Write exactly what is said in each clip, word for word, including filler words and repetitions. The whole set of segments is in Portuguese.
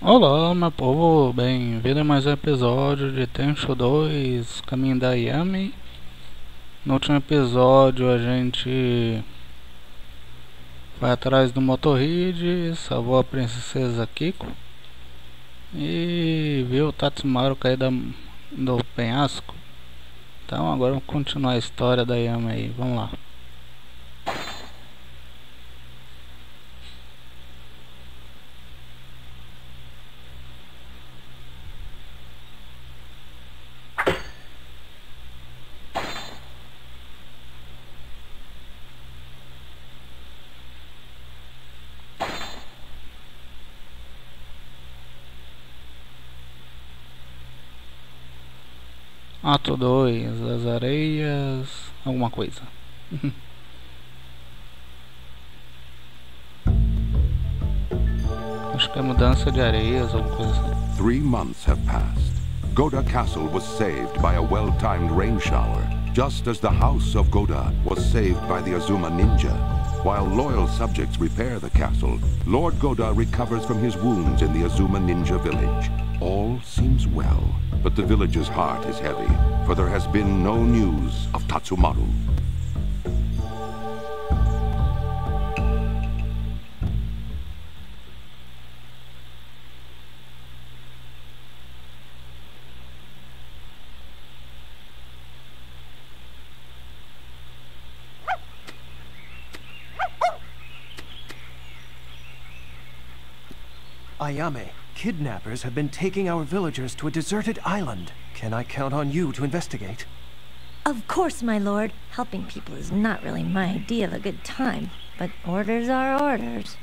Olá, meu povo, bem-vindo a mais um episódio de Tenchu dois, Caminho da Yami. No último episódio a gente foi atrás do Motorhead, salvou a princesa Kiko e viu o Tatsumaru cair da, do penhasco. Então agora vamos continuar a história da Yami aí, vamos lá. Ato dois, as areias, alguma coisa. Acho que é mudança de areias, alguma coisa assim. Three months have passed. Goda Castle was saved by a well-timed rain shower, just as the house of Goda was saved by the Azuma ninja. While loyal subjects repair the castle, Lord Goda recovers from his wounds in the Azuma ninja village. All seems well, but the village's heart is heavy, for there has been no news of Tatsumaru. Ayame, kidnappers have been taking our villagers to a deserted island. Can I count on you to investigate? Of course, my lord. Helping people is not really my idea of a good time, but orders are orders.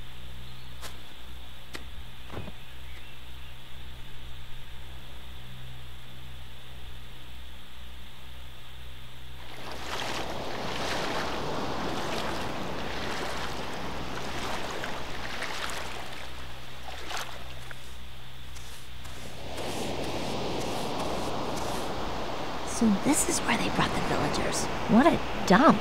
So this is where they brought the villagers. What a dump.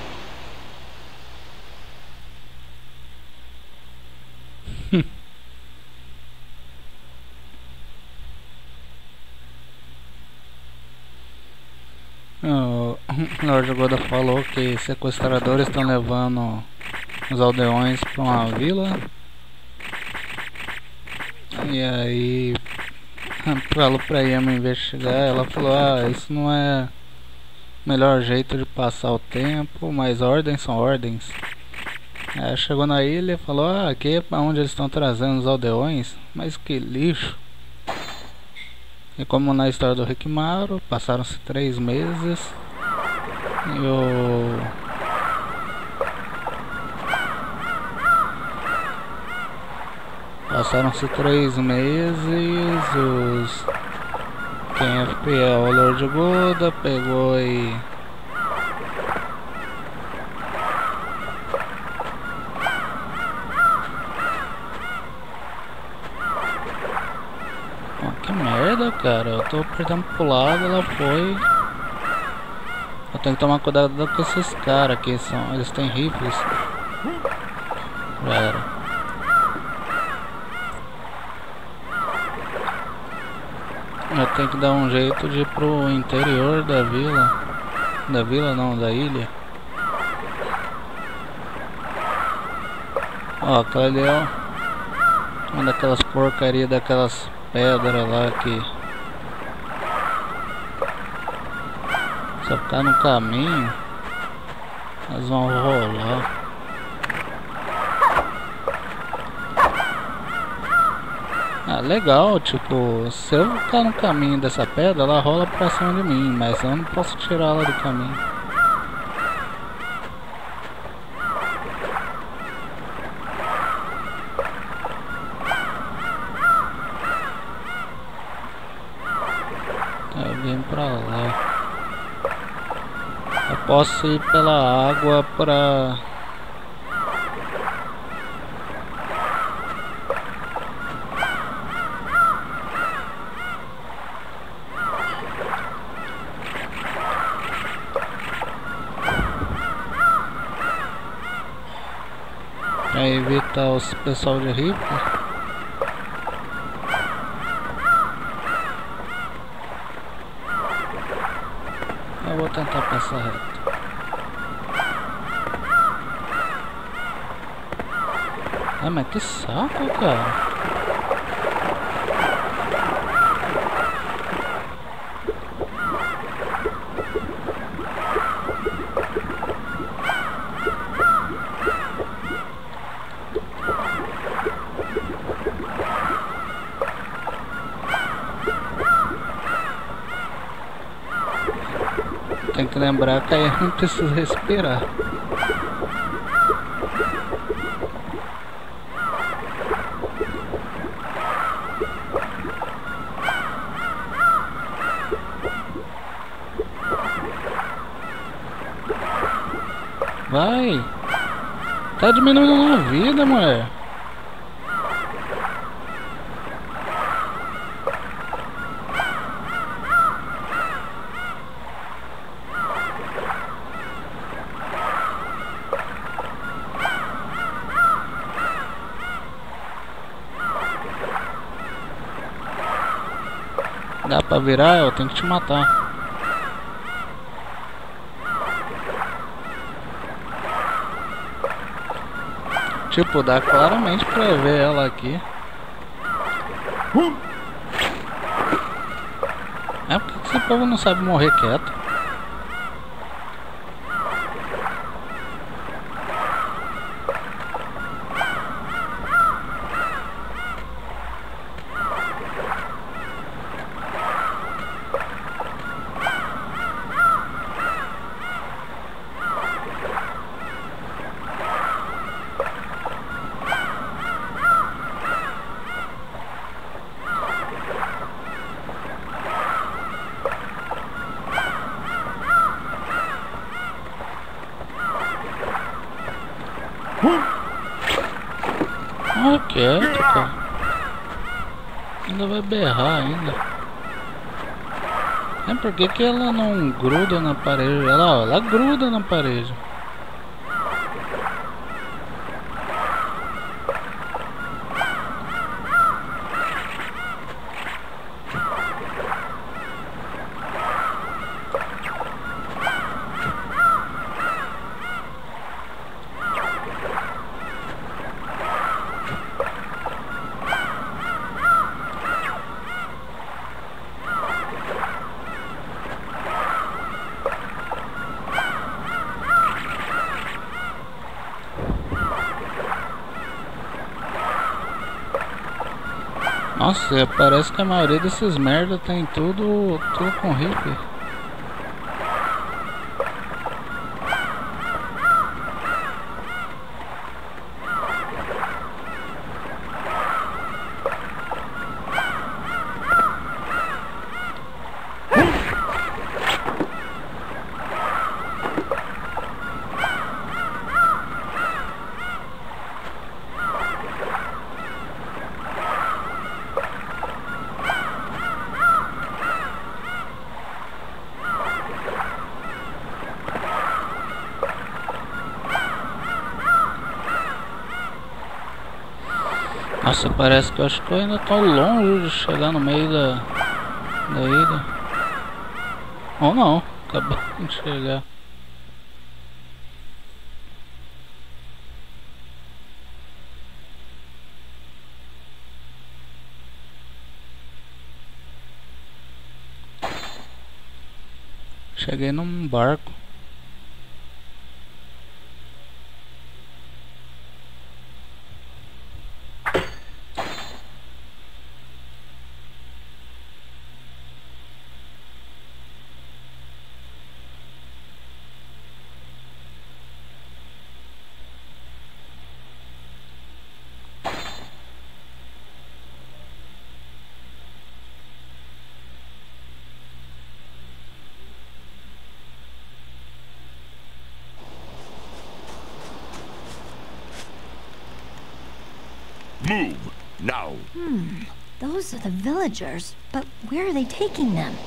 O Lord Goda falou que sequestradores estão levando os aldeões para uma vila. E aí falou pra Yami investigar. Ela falou: ah, isso não é o melhor jeito de passar o tempo, mas ordens são ordens. Aí chegou na ilha e falou: ah, aqui é pra onde eles estão trazendo os aldeões, mas que lixo. E como na história do Rikimaru, passaram-se três meses e o Passaram-se três meses, os quem é fiel ao Lord Goda pegou e oh, que merda, cara, eu tô apertando pro lado, ela foi. Eu tenho que tomar cuidado com esses caras aqui, são, eles têm rifles. Já era. Eu tenho que dar um jeito de ir pro interior da vila. Da vila não, da ilha. Ó, aquela ali é uma daquelas porcarias, daquelas pedras lá que se eu ficar no caminho elas vão rolar. Ah, legal, tipo, se eu ficar no caminho dessa pedra, ela rola pra cima de mim, mas eu não posso tirar ela do caminho. Tá, eu vim pra lá. Eu posso ir pela água pra... pra evitar os pessoal de rifle. tentar passar reto. Ah, mas que saco, cara. Tem que lembrar que aí não precisa respirar. Vai! Tá diminuindo a vida, mulher. Dá pra virar? Eu tenho que te matar. Tipo, dá claramente pra ver ela aqui. É porque esse povo não sabe morrer quieto. Olha quieto, cara. Ainda vai berrar ainda. É porque que ela não gruda na parede? Ela, ó, ela gruda na parede. Nossa, parece que a maioria desses merda tem tudo, tudo com hippie. Nossa, parece que eu acho que eu ainda tô longe de chegar no meio da, da ilha. Ou não, acabei de chegar. Cheguei num barco. Move, now. Hmm, those are the villagers, but where are they taking them?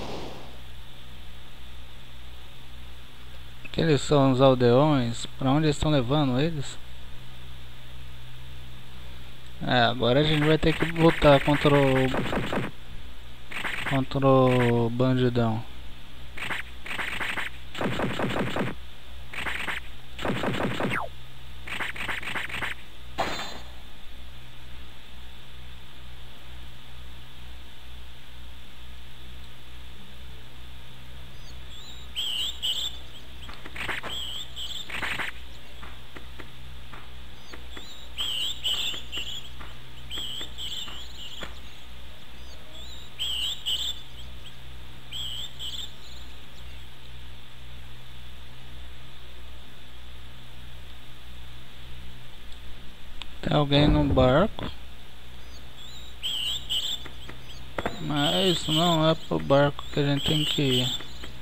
Aqueles são os aldeões, pra onde eles estão levando eles? É, agora a gente vai ter que lutar contra o... contra o bandidão. Tem alguém no barco. Mas não é pro barco que a gente tem que ir.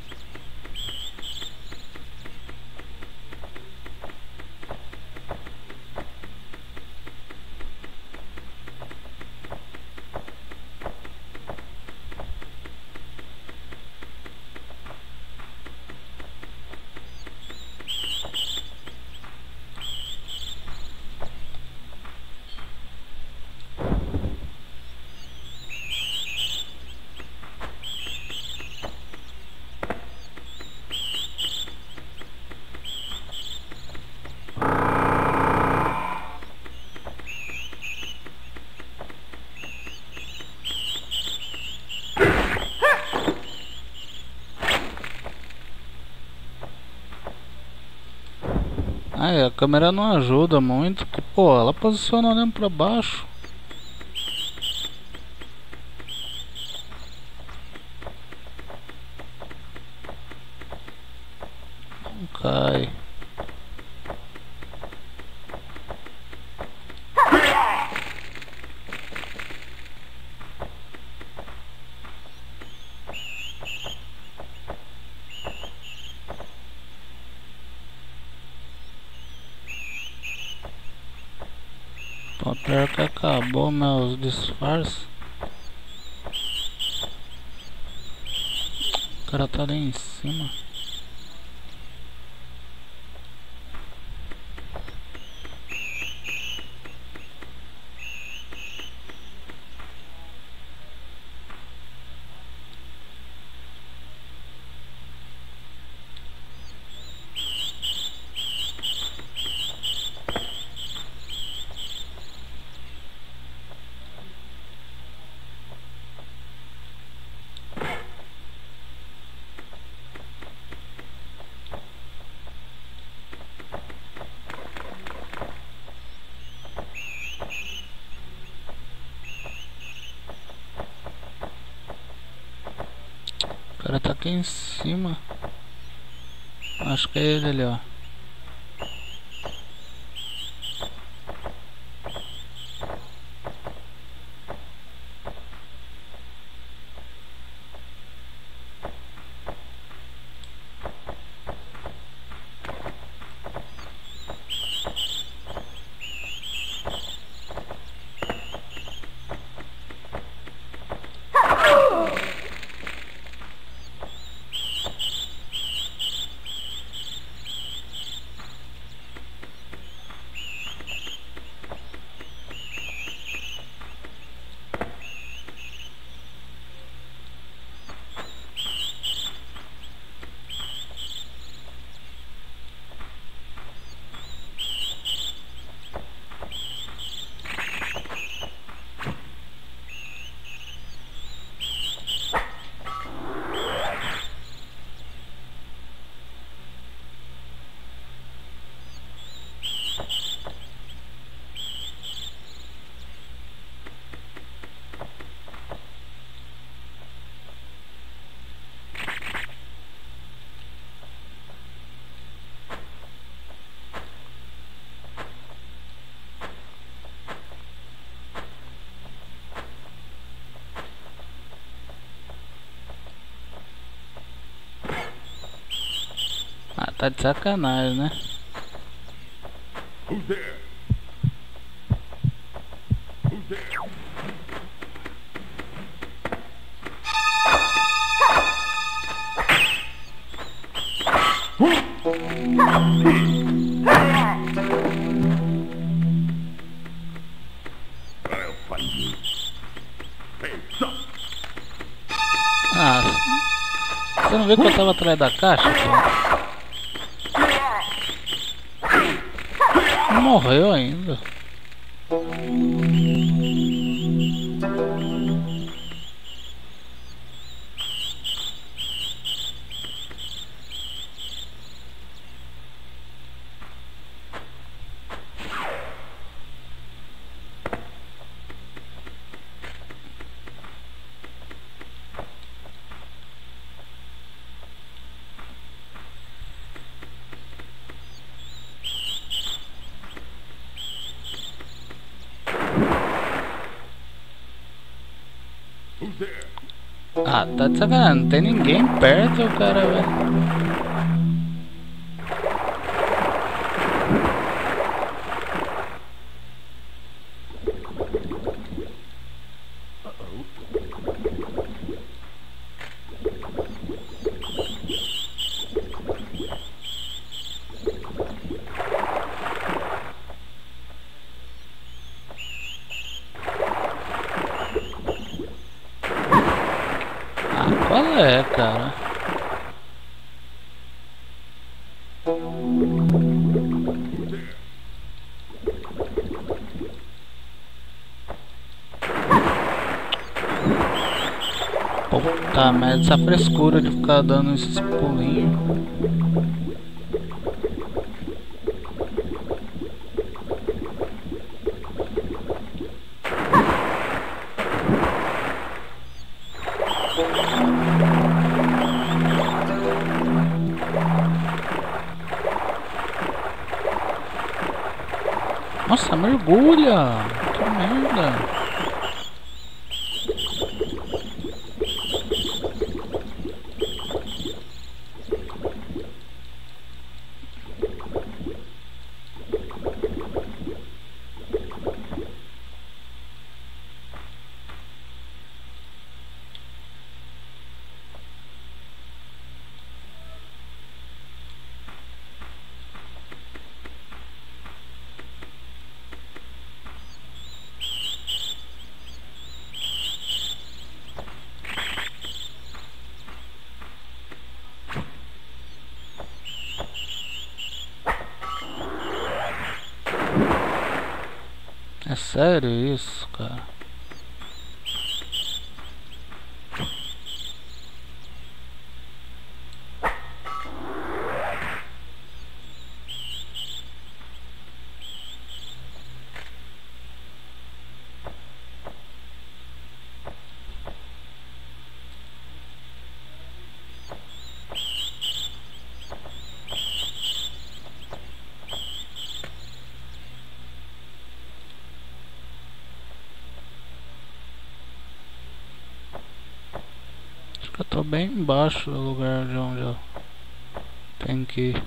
Ai, a câmera não ajuda muito, que pô, ela posiciona olhando pra baixo. Não cai. Pô, pior que acabou meus disfarces. O cara tá ali em cima. O cara tá aqui em cima. Acho que é ele ali, ó. Ah, tá de sacanagem, né? Who's there? Who's there? I'll find you. Hey, stop! Ah, você não viu que eu tava atrás da caixa, pô? Não morreu ainda. Ah, tá de sacanagem, não tem ninguém perto, o cara, velho. Qual é, cara? Puta merda, essa frescura de ficar dando esses pulinhos. Nossa, mergulha! Que merda! É sério isso, cara? Eu tô bem embaixo do lugar de onde eu tenho que ir.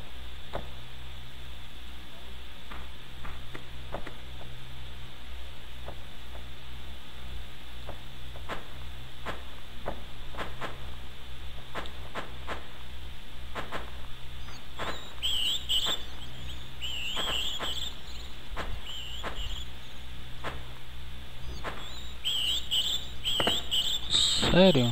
Sério?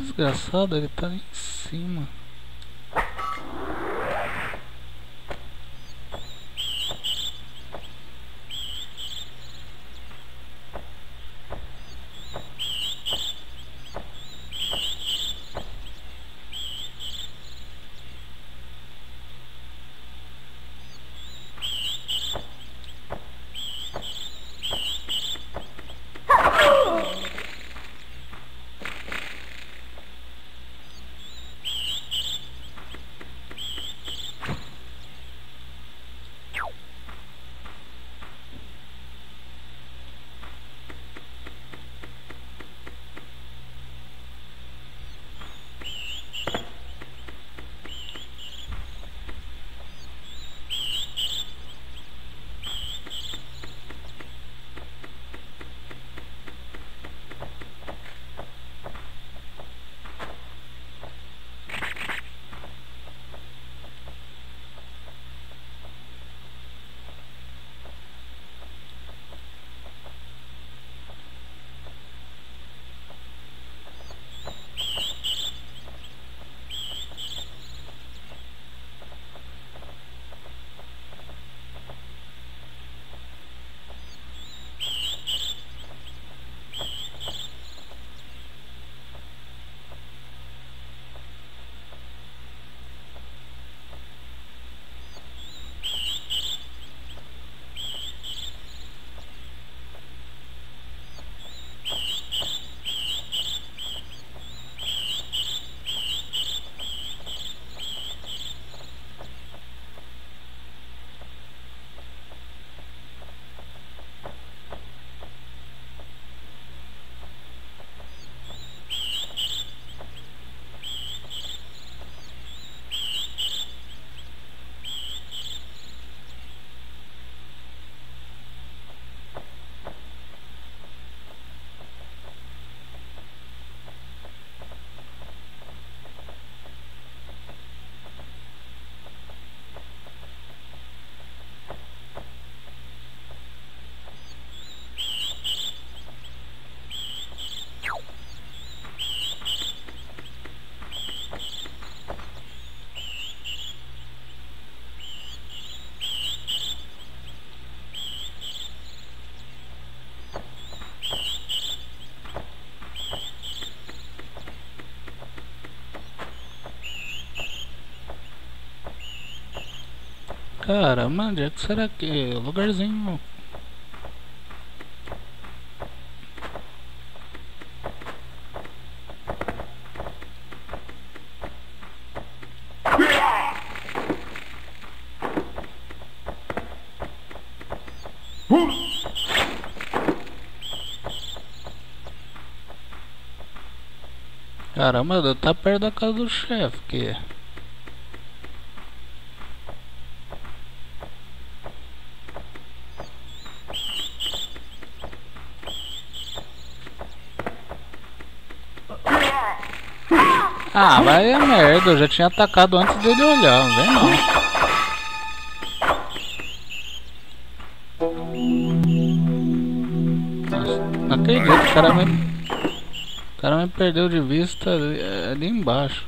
desgraçado, ele tá em cima. Caramba, onde é que será que é? Lugarzinho. Caramba, tá perto da casa do chefe, que ah, vai a merda, eu já tinha atacado antes dele olhar, não vem não. Nossa, não acredito, o cara me, o cara me perdeu de vista ali, ali embaixo.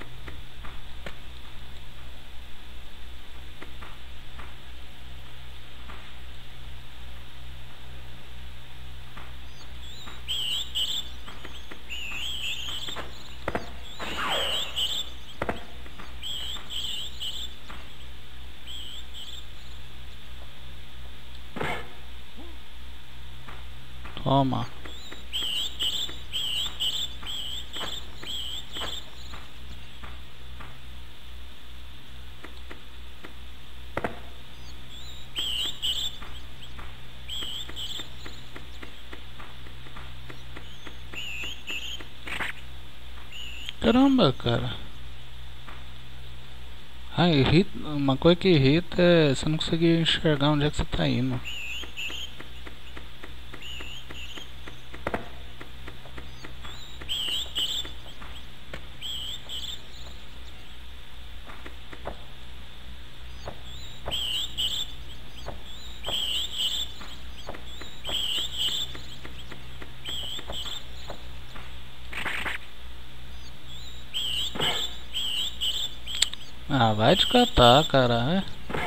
Toma. Caramba, cara. Ah, irrita, uma coisa que irrita é você não conseguir enxergar onde é que você tá indo. Ah, vai te catar, cara.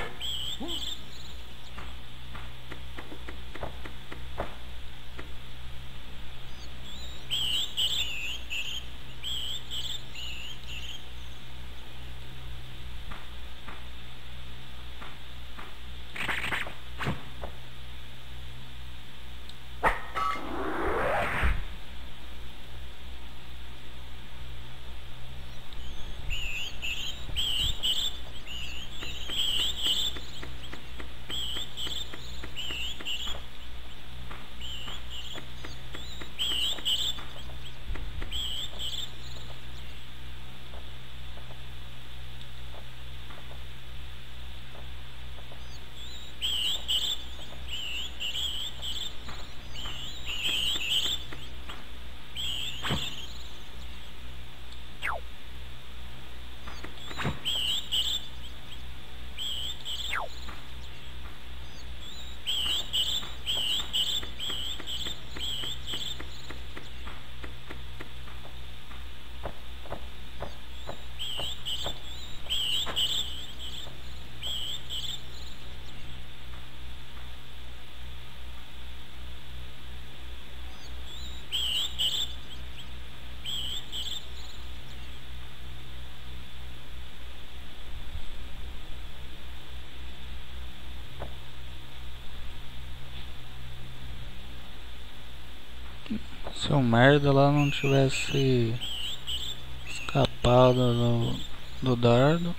Se o merda lá não tivesse escapado do, do dardo.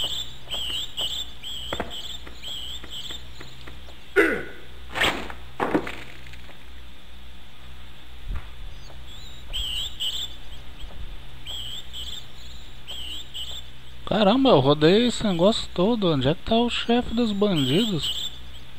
Caramba, eu rodei esse negócio todo. Onde é que tá o chefe dos bandidos?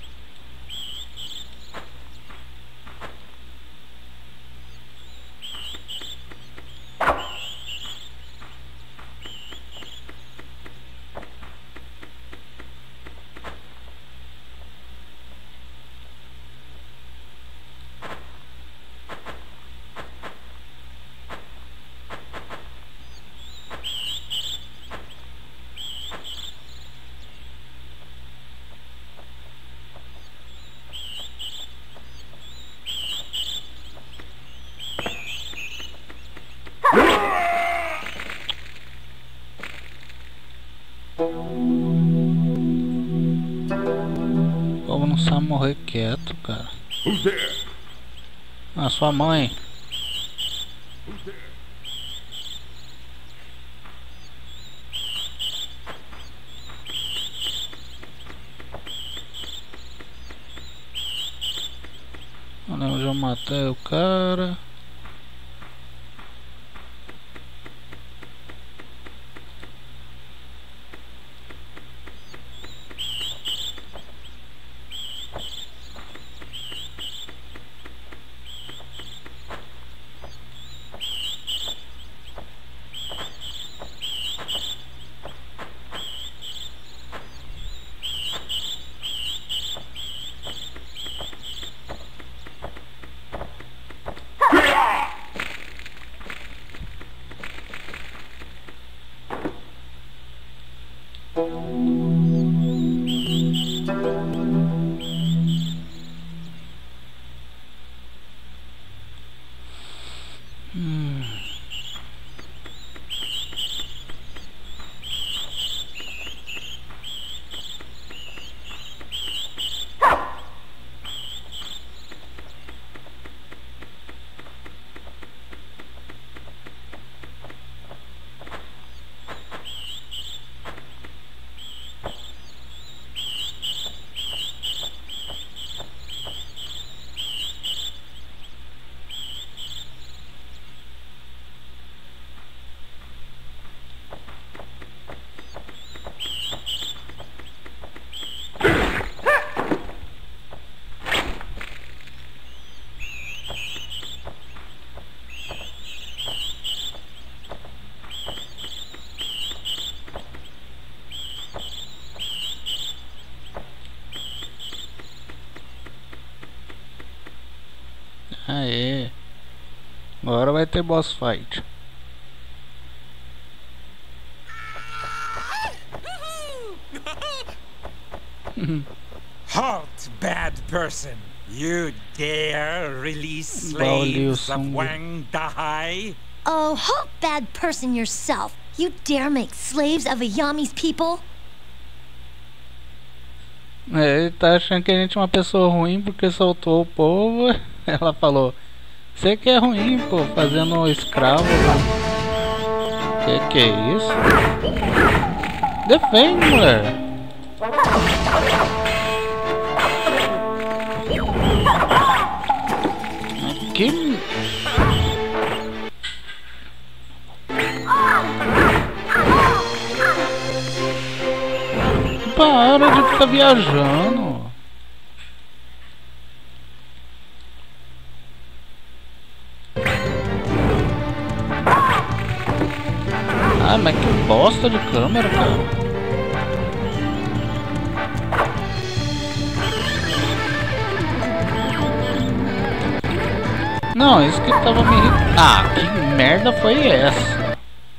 Como não sabe morrer quieto, cara. Ah, sua mãe. Olha, eu já matei o cara. Hum. Aê, agora vai ter boss fight. Halt, bad person! You dare release slaves of Wang Dahai? Oh, halt, bad person yourself! You dare make slaves of Ayami's people? É, ele tá achando que a gente é uma pessoa ruim porque soltou o povo. Ela falou: você que é ruim, pô, fazendo um escravo. Que que é isso? Defende, mulher. Que... Para de ficar viajando. Ah, mas que bosta de câmera, cara. Não, isso que tava me irritando. Ah, que merda foi essa?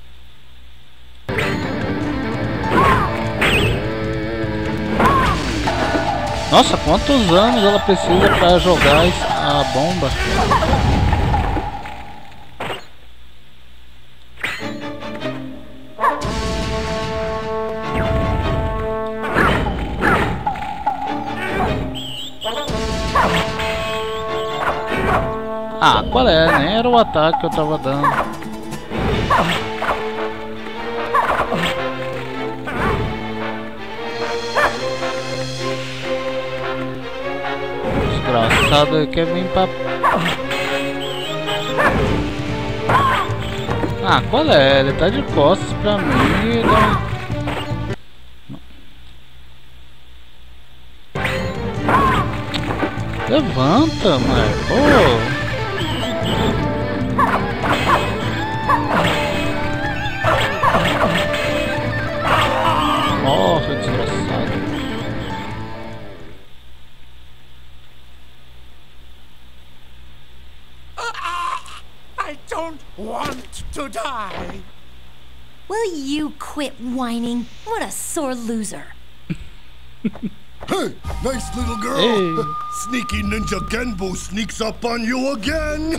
Nossa, quantos anos ela precisa pra jogar a bomba? Ah, qual é? Nem era o ataque que eu tava dando. Desgraçado, quer vir pra... Ah, qual é? Ele tá de costas pra mim. Ele... Levanta, mano. Oh. Morre, desgraçado. I don't want to die. Will you quit whining? What a sore loser. Hey, nice little girl. Hey. Sneaky Ninja Genbu sneaks up on you again.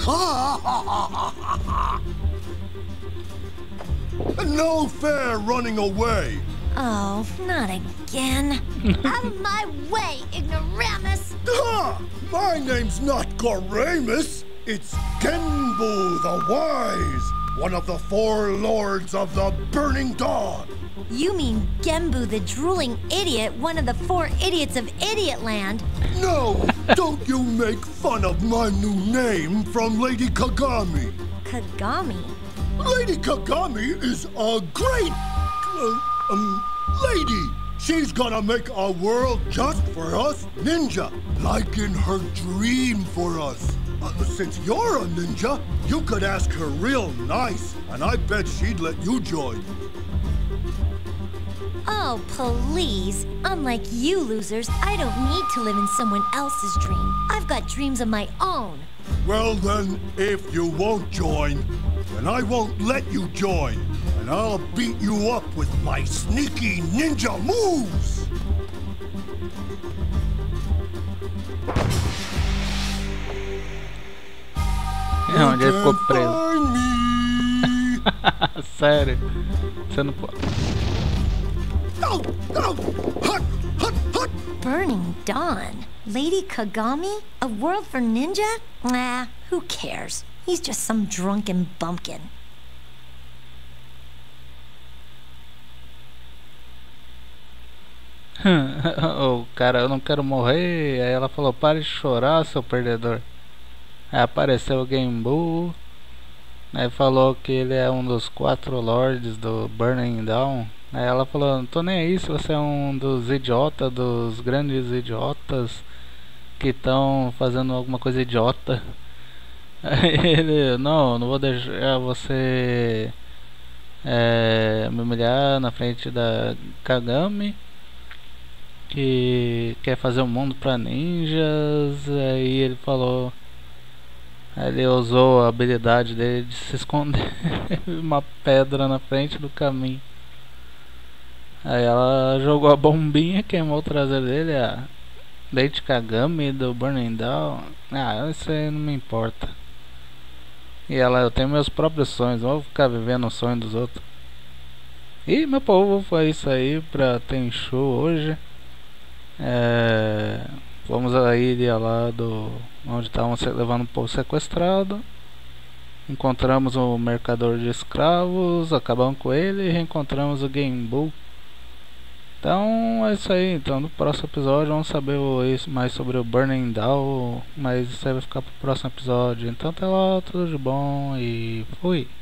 No fair running away. Oh, not again. Out of my way, ignoramus. Ha! My name's not Goramus. It's Genbu the Wise, one of the four lords of the Burning Dawn. You mean Genbu the drooling idiot, one of the four idiots of Idiotland? No, don't you make fun of my new name from Lady Kagami. Kagami? Lady Kagami is a great, uh, um, lady. She's gonna make a world just for us ninja, like in her dream for us. Uh, since you're a ninja, you could ask her real nice, and I bet she'd let you join. Oh, please. Unlike you losers, I don't need to live in someone else's dream. I've got dreams of my own. Well then, if you won't join, then I won't let you join. And I'll beat you up with my sneaky ninja moves! Onde ele ficou preso? Sério? Você não pode. Go, go. Hut, hut, hut. Burning Dawn? Lady Kagami? A world for ninja? Nah, who cares? He's just some drunken bumpkin. O cara, eu não quero morrer. Aí ela falou: pare de chorar, seu perdedor. Aí apareceu o Genbu. Aí falou que ele é um dos quatro lords do Burning Dawn. Aí ela falou: não tô nem aí se você é um dos idiotas, dos grandes idiotas que estão fazendo alguma coisa idiota. Aí ele: não, não vou deixar você é, me humilhar na frente da Kagami, que quer fazer um mundo pra ninjas. Aí ele falou, aí ele usou a habilidade dele de se esconder uma pedra na frente do caminho. Aí ela jogou a bombinha, queimou o traseiro dele, a Lady Kagami do Burning Down. Ah, isso aí não me importa. E ela, eu tenho meus próprios sonhos, não vou ficar vivendo o sonho dos outros. E meu povo, foi isso aí pra Tenchu hoje. É, vamos à ilha lá do onde estavam levando o povo sequestrado. Encontramos o mercador de escravos, acabamos com ele e reencontramos o Game Bull. Então é isso aí. Então no próximo episódio vamos saber mais sobre o Burning Down, mas isso aí vai ficar pro próximo episódio. Então até lá, tudo de bom e fui.